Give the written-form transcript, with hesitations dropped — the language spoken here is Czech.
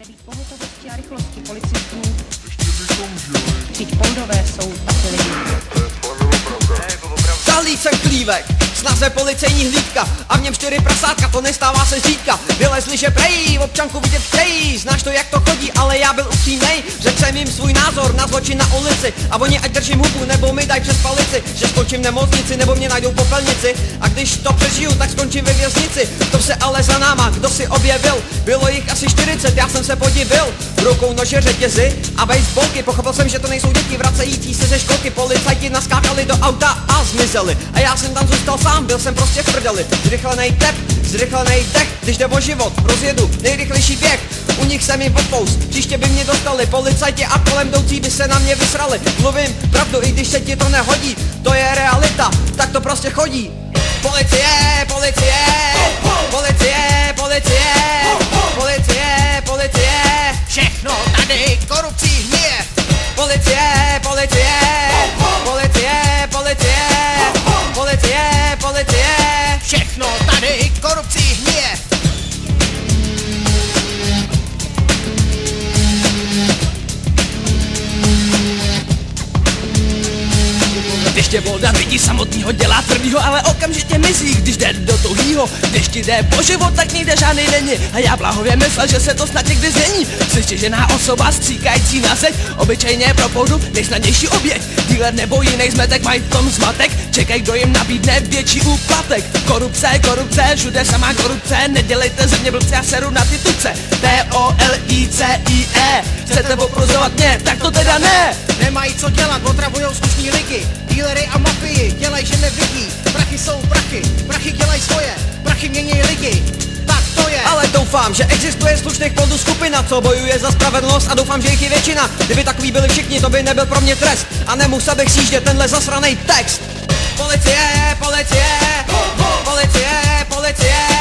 Máte být pohotovosti a rychlosti policistů. Vždyť poudové jsou taky lidi. Zahlíd jsem chlívek, snaze policejní hlídka a v něm 4 prasátka, to nestává se zřídka. Vylezli, že prej, občanku vidět chtějí, znáš to, jak to chodí, ale já byl upřímnej. Řekl jsem jim svůj názor na zločin na ulici a oni ať držím hubu, nebo mi daj přes palici, že skončím v nemocnici, nebo mě najdou v popelnici. A když to přežiju, tak skončím ve věznici. To se ale za náma, kdo si objevil, bylo jich asi 40, já jsem se podivil. Rukou nože, řetězy a baseballky, pochopil jsem, že to nejsou děti vracející se ze školky. Policajti naskákali do auta a zmizeli a já jsem tam zůstal sám, byl jsem prostě v prdeli. Zrychlenej tep, zrychlenej dech, když jde o život, rozjedu nejrychlejší běh. U nich jsem jim odpous, příště by mě dostali policajti a kolem jdoucí by se na mě vysrali. Mluvím pravdu, i když se ti to nehodí, to je realita, tak to prostě chodí. Policie, policie, policie, policie, policie, policie, Všechno tady korupcí hníje. policie, policie, policie, policie, policie, policie. Všechno tady korupcí hníje. Když tě voda vidí samotnýho, dělá tvrdýho, ale okamžitě mizí, když jde do tuhýho. Když ti jde po život, tak nikde žádný není. A já bláhově myslel, že se to snad někdy změní. Slyštěžená osoba stříkající na zeď, obyčejně pro poudu nejsnadnější oběť. Dealer nebo jiný zmetek mají v tom zmatek, čekaj, kdo jim nabídne větší úplatek. Korupce, korupce, všude samá korupce, nedělejte ze mě blbce, já seru na ty tuce. Policie, chcete oprozovat mě, tak to teda ne. Nemají co dělat, otravujou slušný lidi. Dealery a mafii dělají, že nevidí. Prachy jsou prachy, prachy dělají svoje, prachy mění lidi. Tak to je. Ale doufám, že existuje slušných poldů skupina, co bojuje za spravedlnost a doufám, že jich je většina. Kdyby takový byli všichni, to by nebyl pro mě trest a nemusel bych sjíždět tenhle zasranej text. Policie, policie, policie, policie.